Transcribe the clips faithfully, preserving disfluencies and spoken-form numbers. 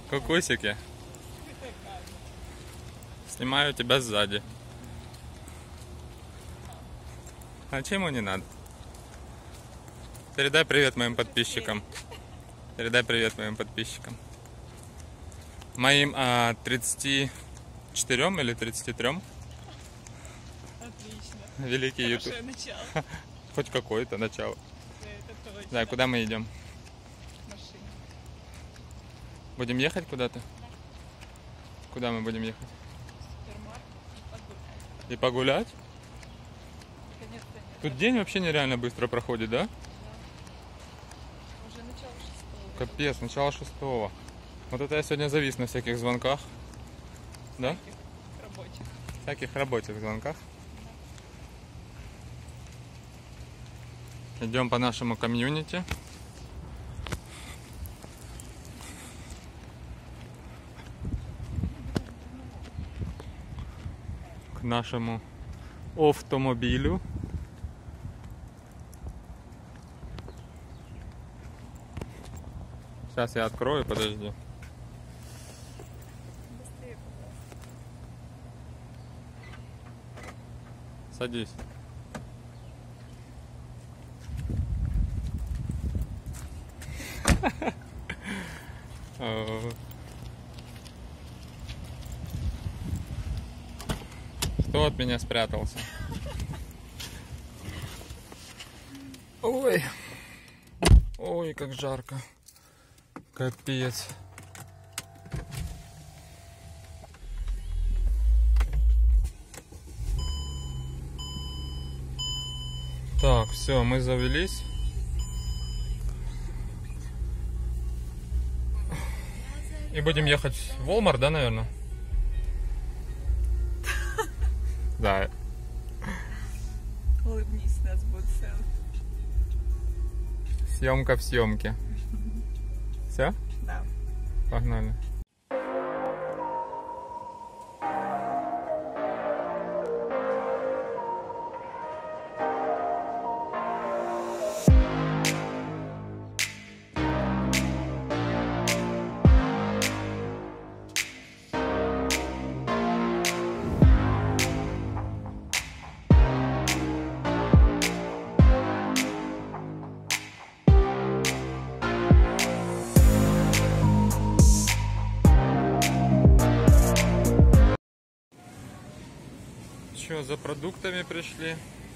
Кокосики. Снимаю тебя сзади. А чему не надо? Передай привет моим подписчикам. Передай привет моим подписчикам. Моим а, тридцати четырем или тридцати трём. Отлично. Великий YouTube. Начало. Хоть какое-то начало. Да, это Да, куда мы идем? в машине. Будем ехать куда-то? Куда мы будем ехать? Супермаркет и погулять. И погулять? Наконец-то нет. Тут день вообще нереально быстро проходит, да? Да. Уже начало шестого. Капец, начало шестого. Вот это я сегодня завис на всяких звонках. Да? Всяких рабочих. Всяких рабочих звонках. Идем по нашему комьюнити. К нашему автомобилю. Сейчас я открою, подожди. Быстрее, пожалуйста. Садись. Кто от меня спрятался? Ой. Ой, как жарко. Капец. Так, все, мы завелись. И будем ехать в Walmart, да, наверное? Да. Улыбнись, у нас будет селфи. Съемка в съемке. Все? Да. Погнали. Что, за продуктами пришли?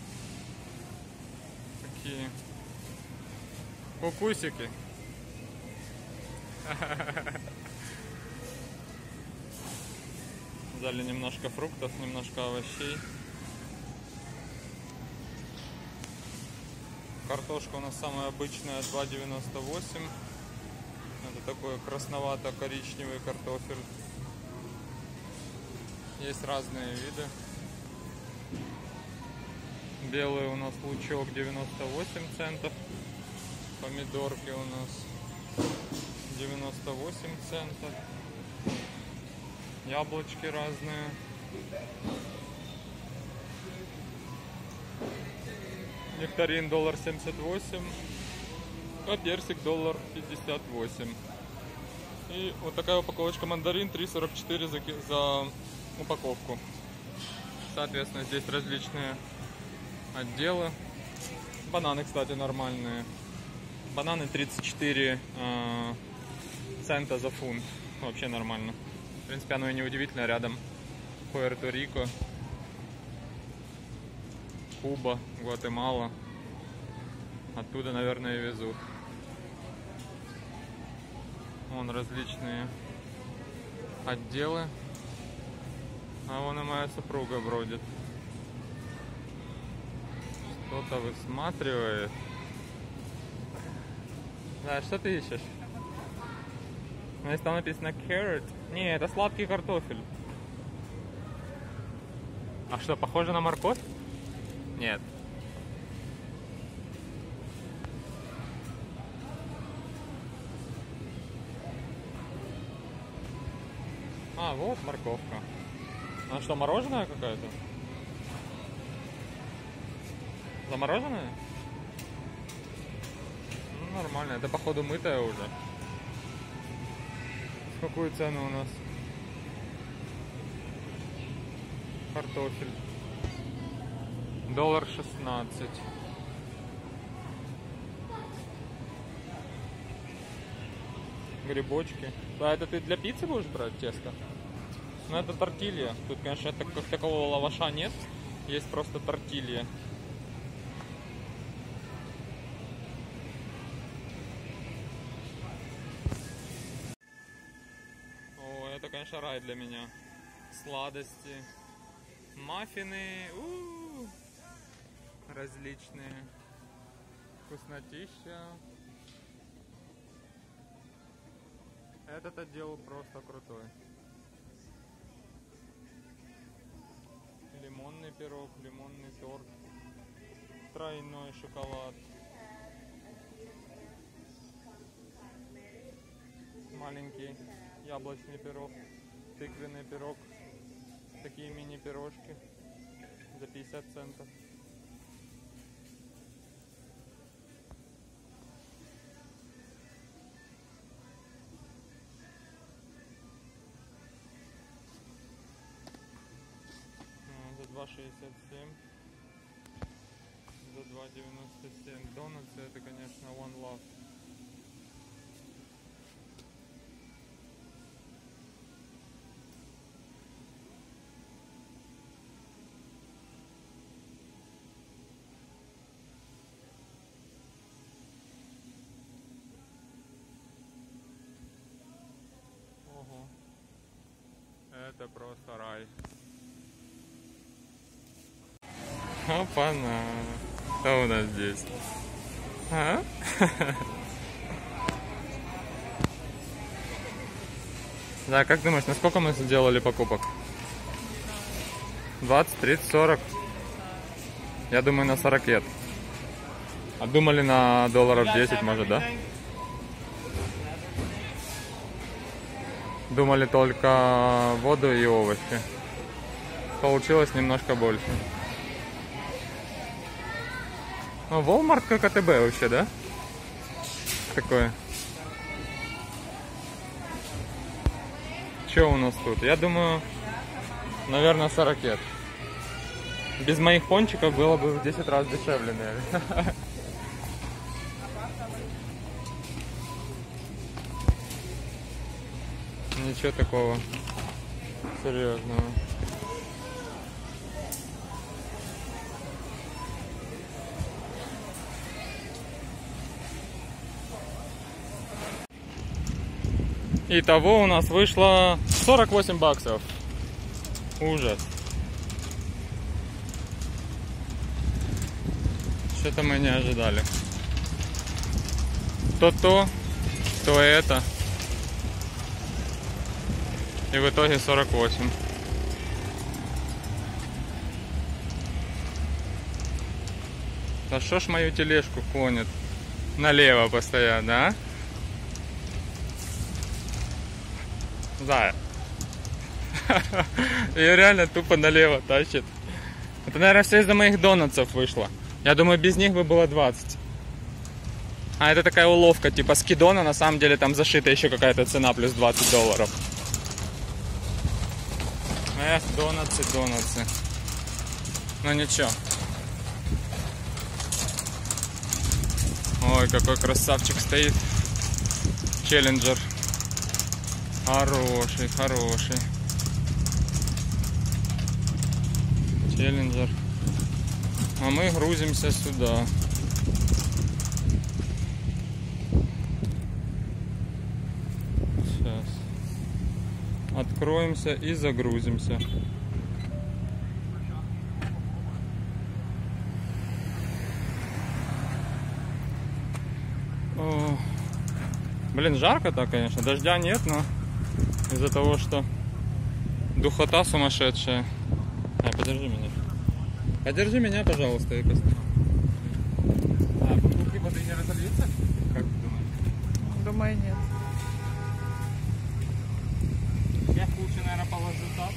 Такие кукусики. Взяли немножко фруктов, немножко овощей. Картошка у нас самая обычная, два девяносто восемь. Это такой красновато-коричневый картофель. Есть разные виды. Белый у нас лучок девяносто восемь центов. Помидорки у нас девяносто восемь центов. Яблочки разные. Нектарин доллар семьдесят восемь. А персик доллар пятьдесят восемь. И вот такая упаковочка мандарин три сорок четыре за, за упаковку. Соответственно, здесь различные отделы. Бананы, кстати, нормальные. Бананы тридцать четыре э, цента за фунт. Вообще нормально. В принципе, оно и не удивительно. Рядом Пуэрто-Рико, Куба, Гватемала. Оттуда, наверное, и везут. Вон различные отделы. А вон и моя супруга бродит. Что-то высматривает. Да, что ты ищешь? Здесь там написано carrot. Не, это сладкий картофель. А что, похоже на морковь? Нет. А, вот морковка. Она что, мороженое какая-то? Замороженная? Ну, нормально. Это, походу, мытая уже. Какую цену у нас? Картофель. Доллар шестнадцать. Грибочки. А это ты для пиццы будешь брать тесто? Ну это тортилья. Тут, конечно, так, как такового лаваша нет. Есть просто тортилья. О, это, конечно, рай для меня. Сладости. Маффины. У-у-у. Различные. Вкуснотища. Этот отдел просто крутой. Лимонный пирог, лимонный торт, тройной шоколад, маленький яблочный пирог, тыквенный пирог, такие мини-пирожки за пятьдесят центов. два шестьдесят семь, за два девяносто семь. Донатсы это, конечно, One Love. Ого. Это просто рай. Опа-на! Что у нас здесь? А? Да, как думаешь, на сколько мы сделали покупок? двадцать, тридцать, сорок? Я думаю, на сорок лет. А думали на долларов десять, может, да? Думали только воду и овощи. Получилось немножко больше. Ну, Walmart как АТБ вообще, да? Такое. Что у нас тут? Я думаю, наверное, сорок лет. Без моих пончиков было бы в десять раз дешевле, наверное. Ничего такого серьезного. Итого у нас вышло сорок восемь баксов. Ужас. Что-то мы не ожидали. То то, то это. И в итоге сорок восемь. Да что ж мою тележку клонит налево постоянно, а? Да. Ее реально тупо налево тащит. Это, наверное, все из-за моих донатсов вышло. Я думаю, без них бы было двадцать. А это такая уловка, типа скидона, на самом деле там зашита еще какая-то цена плюс двадцать долларов. Эх, донатсы, донатсы. Ну ничего. Ой, какой красавчик стоит. Челленджер. Хороший, хороший. Челленджер. А мы грузимся сюда. Сейчас. Откроемся и загрузимся. О, блин, жарко-то, конечно. Дождя нет, но из-за того, что духота сумасшедшая. А, подержи меня. Подержи меня, пожалуйста, и постой. А, бутылки воды не разольются? Как ты думаешь? Думаю, нет. Я лучше, наверное, положу так.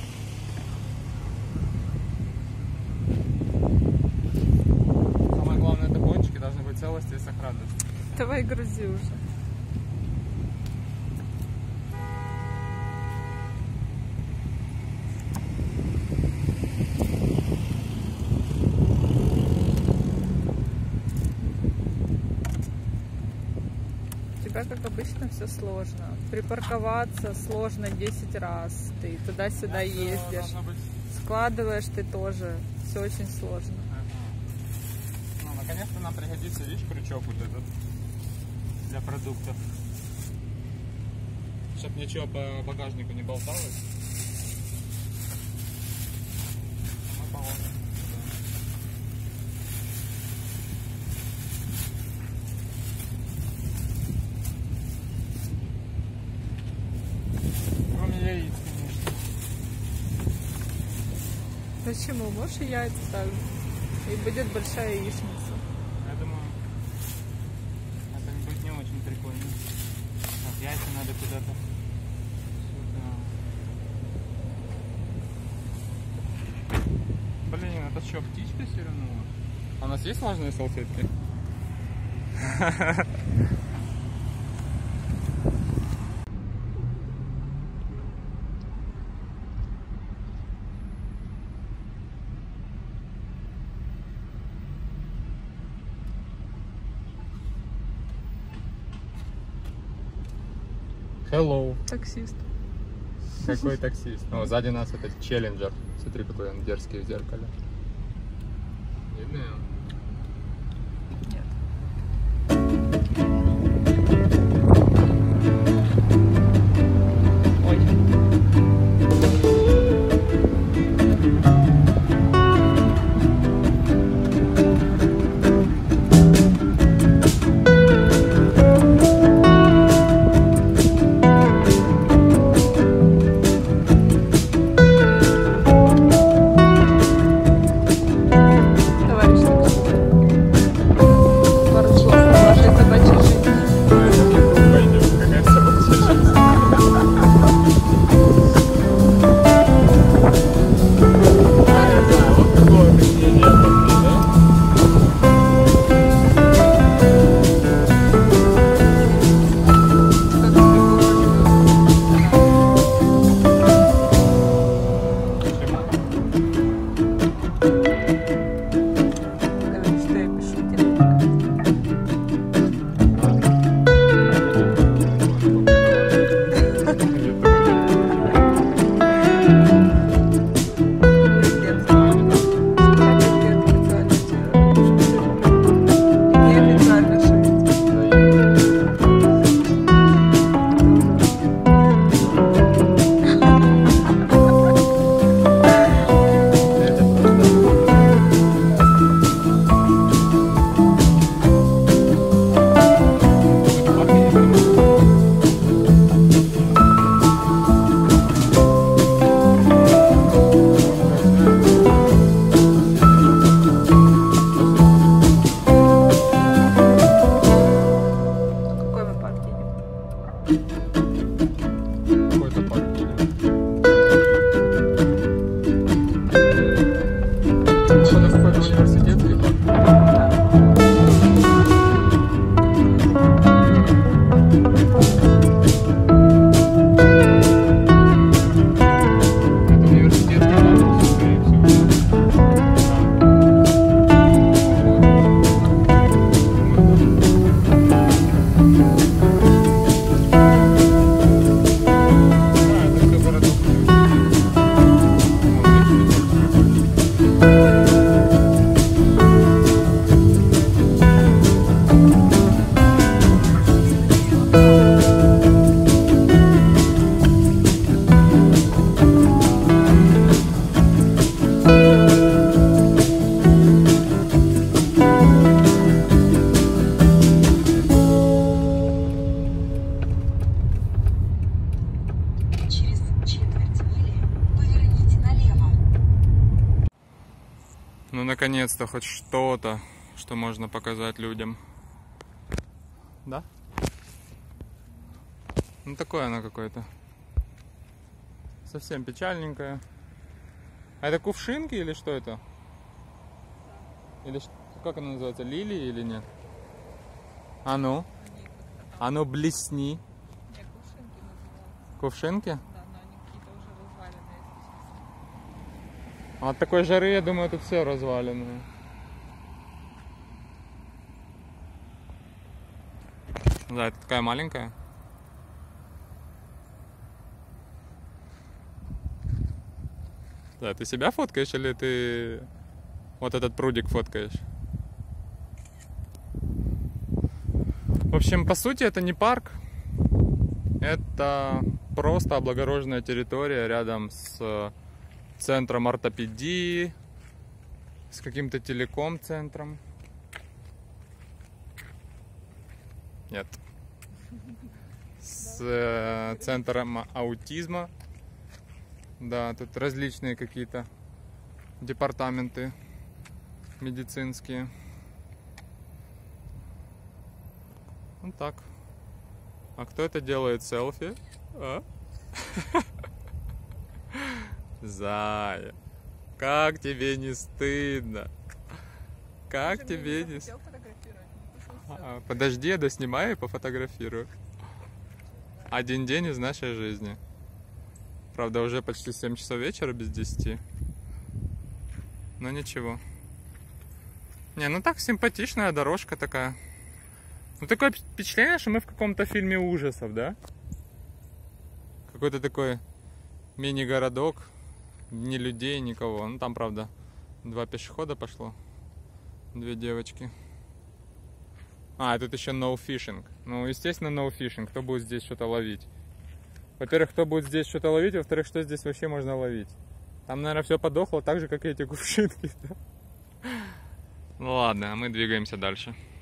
Самое главное, это пончики должны быть целости и сохранности. Давай грузи уже. обычно все сложно. Припарковаться сложно десять раз. Ты туда-сюда ездишь. Складываешь ты тоже. Все очень сложно. Ну, наконец-то нам пригодится, видишь, крючок вот этот для продуктов. Чтоб ничего по багажнику не болталось. Мы положим сюда. Кроме яиц, конечно. Почему? Можешь и яйца так же. И будет большая яичница. Я думаю, это будет не очень прикольно. Так, яйца надо куда-то сюда. Блин, это что, птичка свернула? А у нас есть влажные салфетки? Hello. Таксист. Какой таксист? О, сзади нас это Челленджер. Смотри, какой он дерзкий в зеркале. Видно его? Нет. Ой. Товарищ таксист. Пару слов о вашей собачьей жизни. Пойдем, какая собачья жизнь. Вот такое мнение обо мне, да? Говорит, что я пишу тебе. Нет. Неофициально шутить. Какой мы парк едем? Какой-то парк едем. Походу, какой-то университетский парк. Это университетский парк, скорее всего. А, это все городок университетский. Через четверть мили поверните налево. Ну, наконец-то хоть что-то, что можно показать людям. Да? Ну, такое оно какое-то. Совсем печальненькое. А это кувшинки или что это? Или ш- как оно называется? Лилии или нет? А ну? А ну блесни. Не, кувшинки называются. Кувшинки? Да, но они какие-то уже разваленные, если честно. А от такой жары, я думаю, тут все разваленное. Да, это такая маленькая. Да, ты себя фоткаешь или ты вот этот прудик фоткаешь? В общем, по сути, это не парк. Это просто облагороженная территория рядом с центром ортопедии, с каким-то телеком-центром. Нет. С э, центром аутизма. Да, тут различные какие-то департаменты медицинские. Вот так. А кто это делает селфи? А? Зая, как тебе не стыдно? Как тебе не стыдно? А, подожди, я доснимаю и пофотографирую. Один день из нашей жизни. Правда, уже почти семь часов вечера без десяти. Но ничего. Не, ну так симпатичная дорожка такая. Ну такое впечатление, что мы в каком-то фильме ужасов, да? Какой-то такой мини-городок. Ни людей, никого. Ну там, правда, два пешехода пошло. Две девочки. А, тут еще no fishing. Ну, естественно, no fishing. Кто будет здесь что-то ловить? Во-первых, кто будет здесь что-то ловить? Во-вторых, что здесь вообще можно ловить? Там, наверное, все подохло, так же, как и эти кувшинки. Ну ладно, а мы двигаемся дальше.